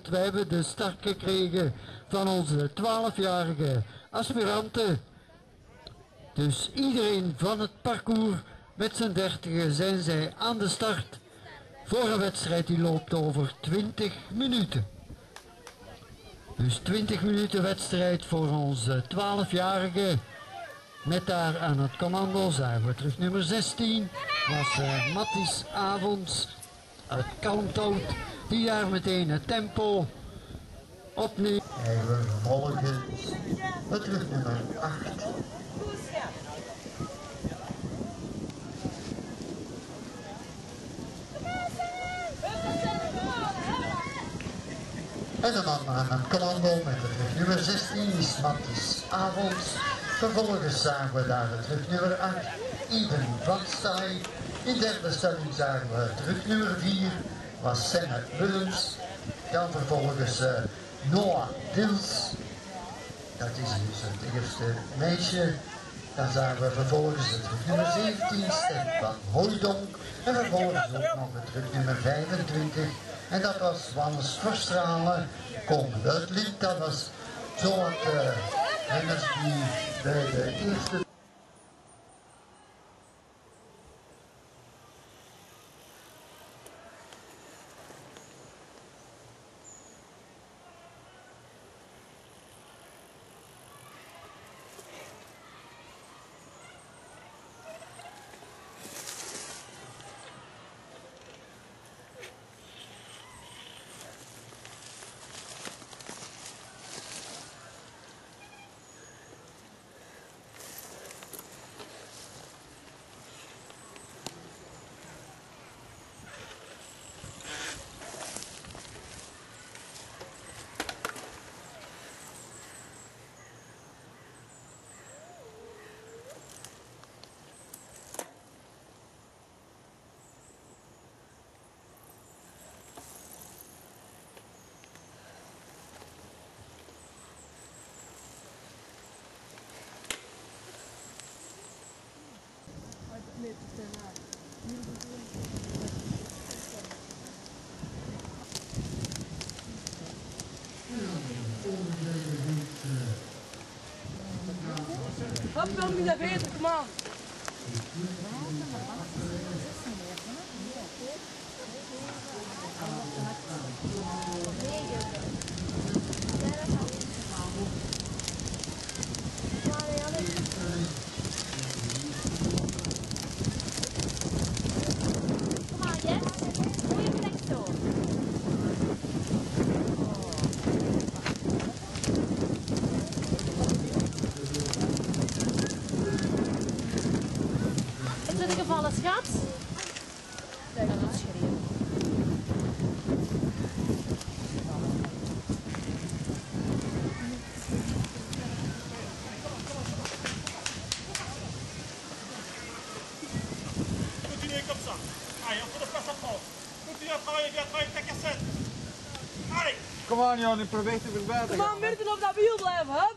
want wij hebben de start gekregen van onze 12-jarige aspiranten. Dus iedereen van het parcours met z'n 30 zijn zij aan de start voor een wedstrijd die loopt over 20 minuten. Dus 20 minuten wedstrijd voor onze 12-jarige. Met daar aan het commando zagen we terug nummer 16. Was Matthijs Avonds uit Kalmthout. Die daar meteen het tempo opneemt. En we vervolgen het terug nummer 8. En de man aan het commando met de terug nummer 16 is Matthijs Avonds. Vervolgens zagen we daar het terug nummer 8, Iben van Staaij. In derde stelling zagen we terug nummer 4, was Senne Willems. Dan vervolgens Noah Dils. Dat is dus het eerste meisje. Dan zagen we vervolgens het terug nummer 17, Stefan Hooijdonk. En vervolgens ook nog het terug nummer 25. En dat was Wannes Verstralen, komend uit Lint. Dat was zo'n renners die bij de eerste... Hop, dan moet je beter, kom aan. Gevallen schat? Dat is schreeuwen. Continuez comme ça. Allez, on fait de place à prendre. Continuez à travailler bien, travailler avec ta cassette. Allez! Kom aan Jan, ik probeer te verbeteren. Kom aan, Mirten, op dat wiel blijven, hè?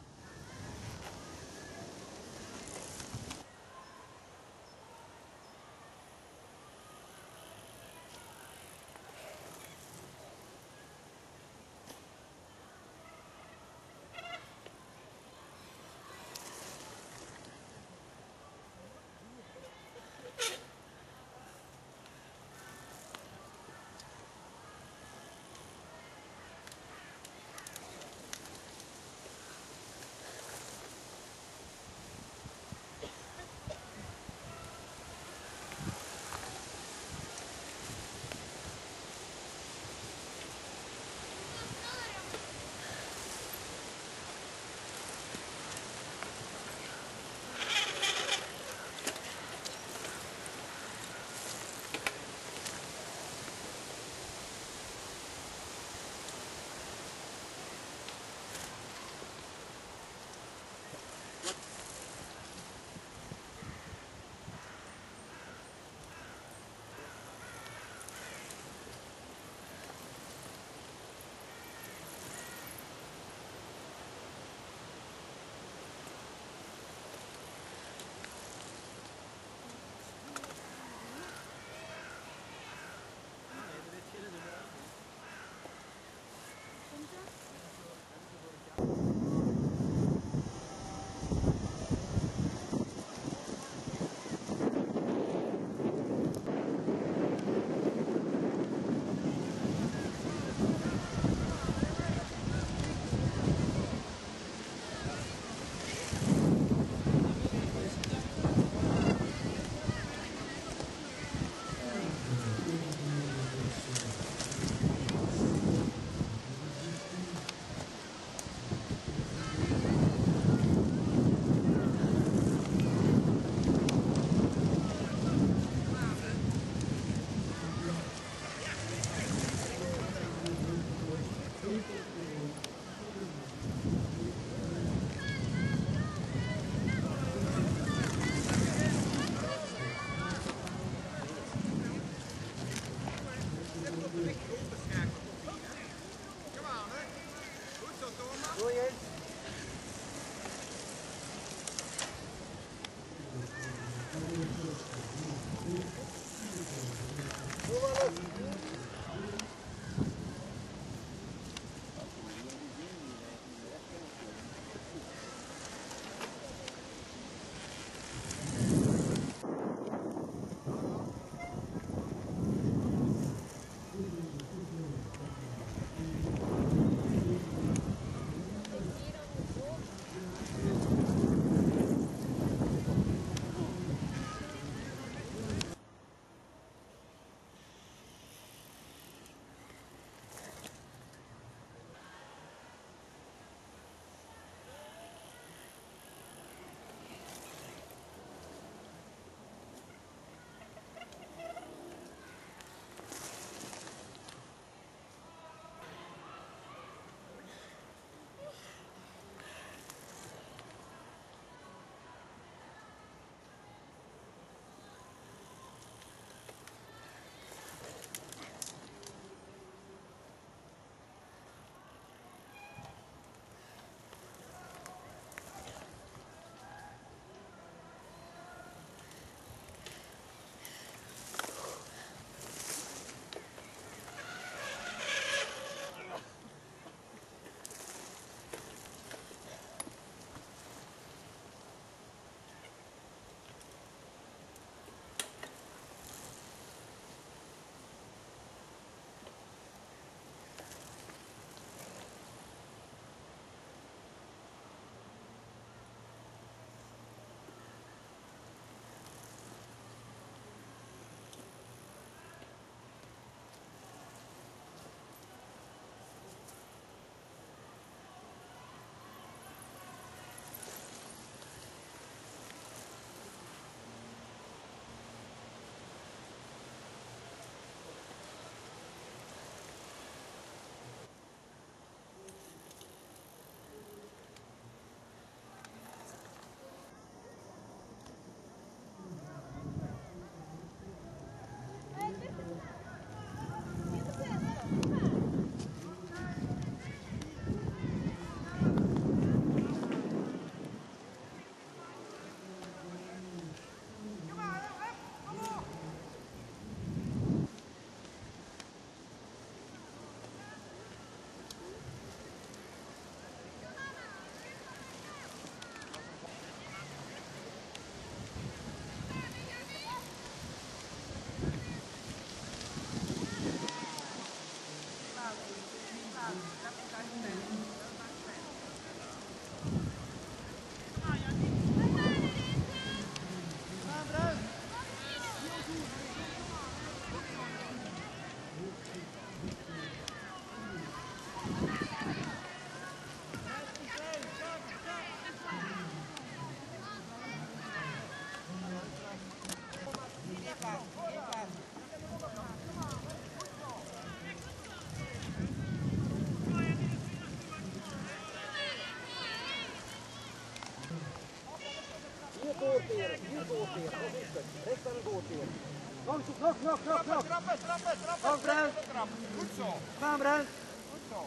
Kom Brent! Goed zo! Gaan Brent! Goed zo!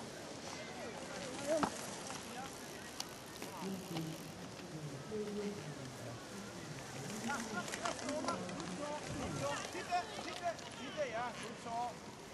Zitten, ja, goed zo!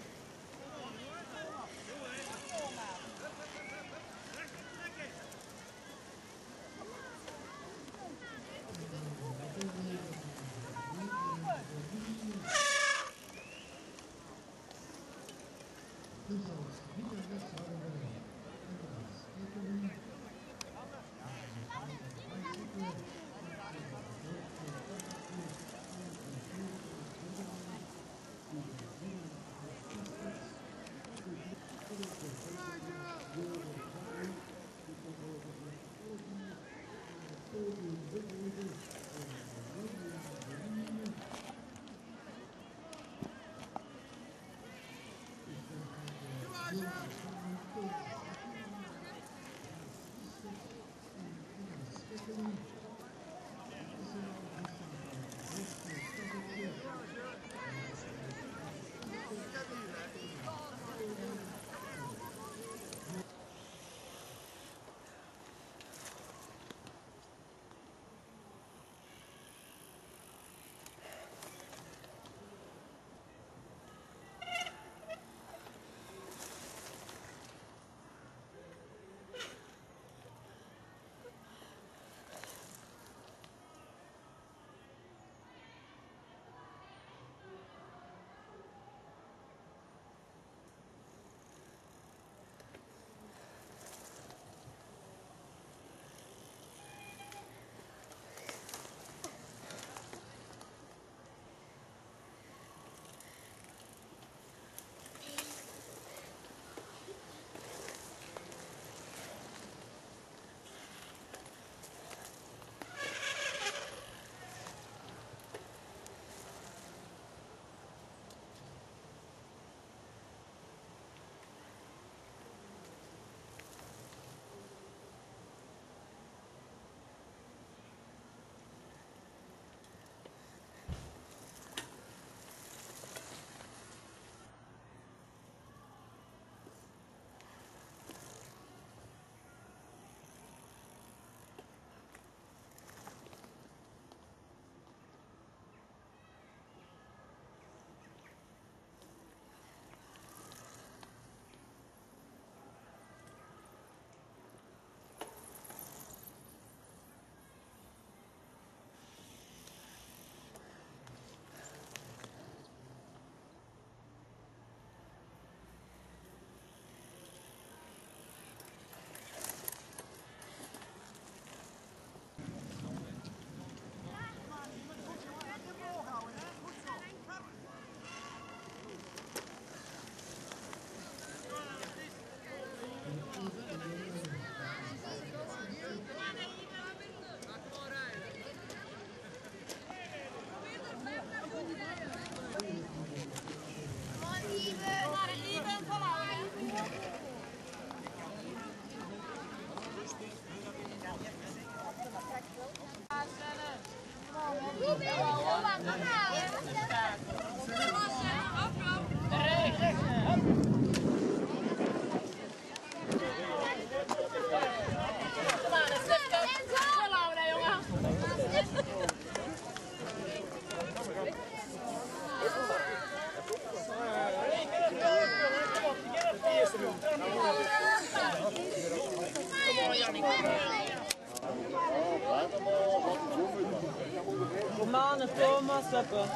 Romane, Thomas, Seppe.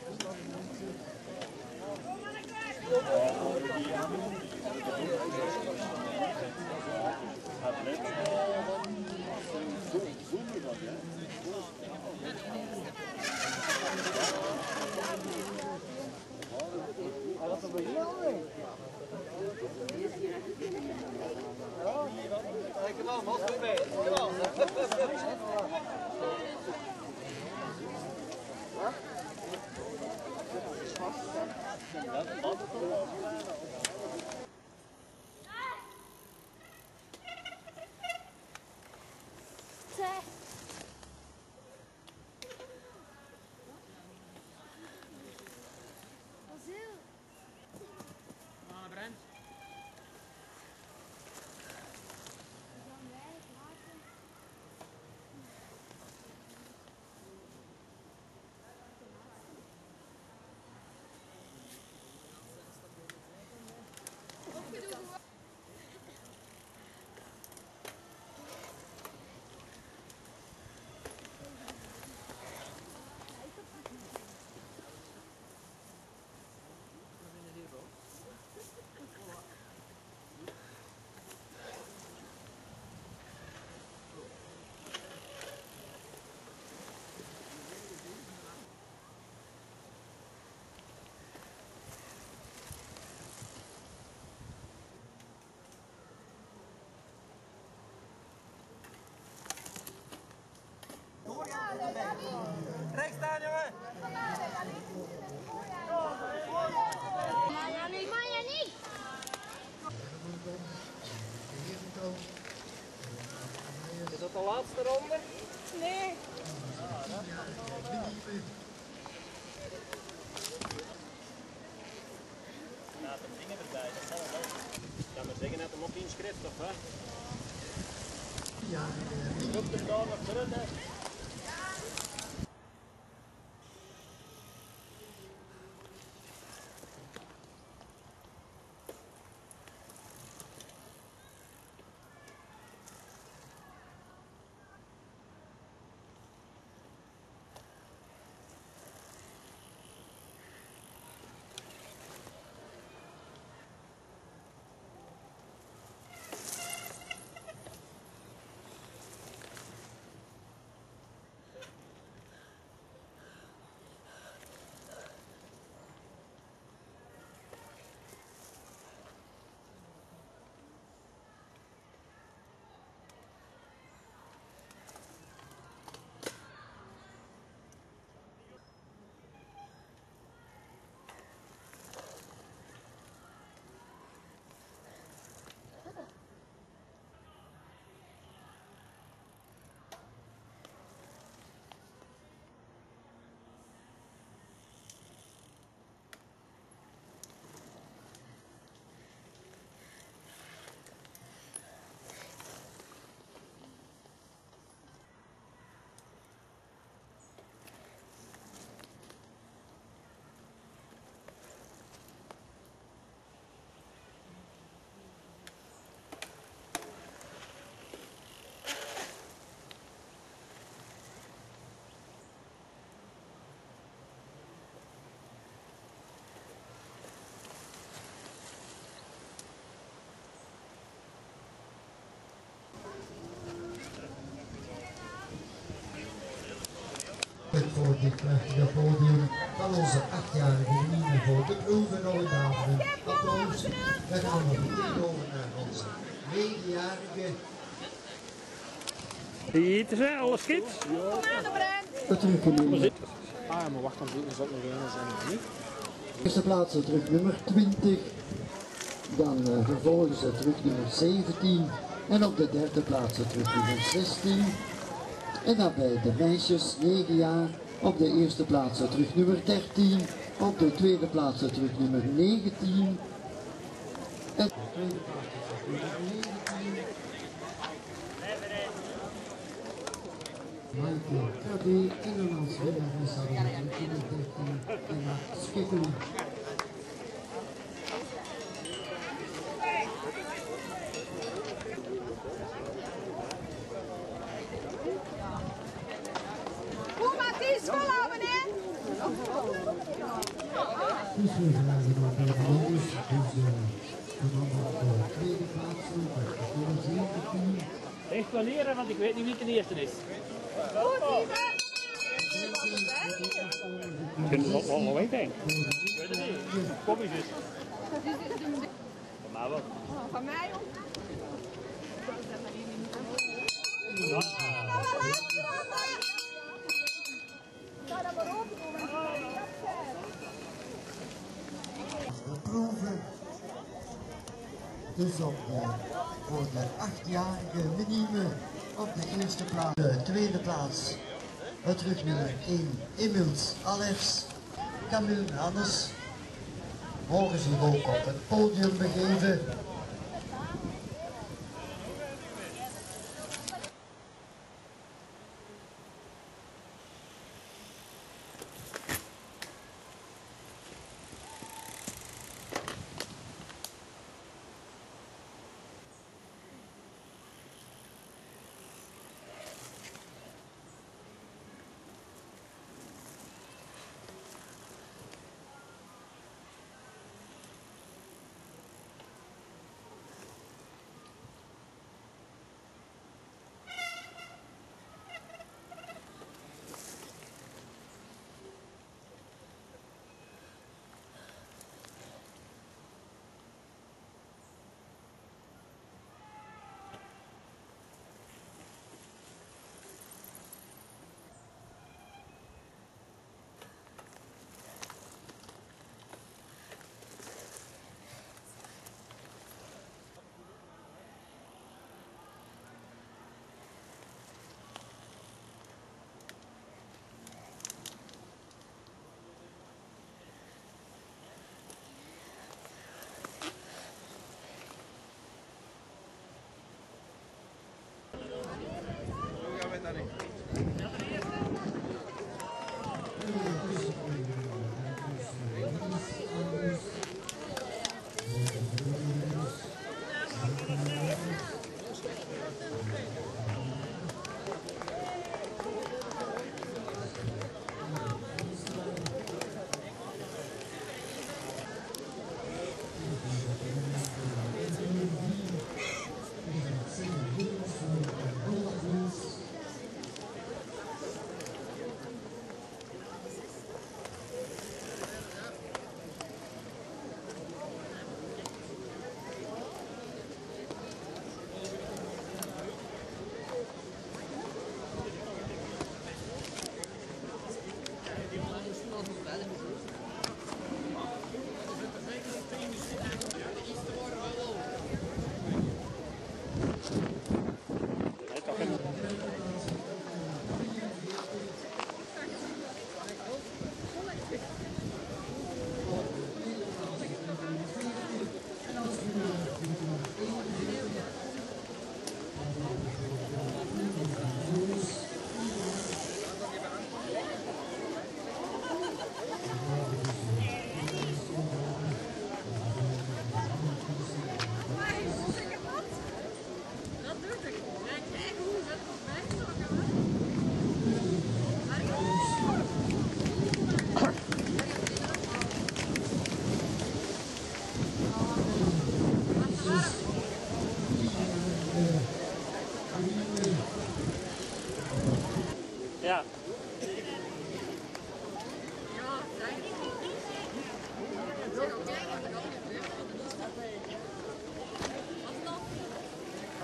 Ja. Laatste ronde? Nee. Laat de dingen erbij, dat zal wel. Ik kan maar zeggen dat hem ook inschrift of hè? Ja, Komt er daar nog terug hè? Voor dit prachtige podium van onze 8-jarige vrienden voor de proeven nog in Baveren. Applaus. We gaan nog weer over naar onze 9-jarige. Hier zijn alle skids. Het terugnummer. Ah, maar wacht, dan zal het nog één zijn, niet? Eerste plaats het terugnummer 20. Dan vervolgens het terugnummer 17. En op de derde plaats het terugnummer 16. En dan bij de meisjes 9 jaar. Op de eerste plaats het terugnummer 13. Op de tweede plaats het terugnummer 19. En op de tweede plaats het terugnummer 19. Michael Krabbe en dan als winnares hadden we het terugnummer 13. En Max Skikkelie. Dus we gaan nog bij de jongens, dus dan op de tweede plaats op de 17. Echt planeren, want ik weet niet wie de eerste is. Kun je wat weten? Ik weet het niet. Kom eens eens. Van mij wel. Van mij ook. Proeven. Dus voor de 8-jarige minime op de eerste plaats. De tweede plaats, het terugnummer 1, Emils Alers, Camille Hannes. Mogen zich ook op het podium begeven.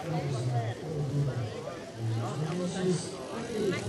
Allemaal klaar.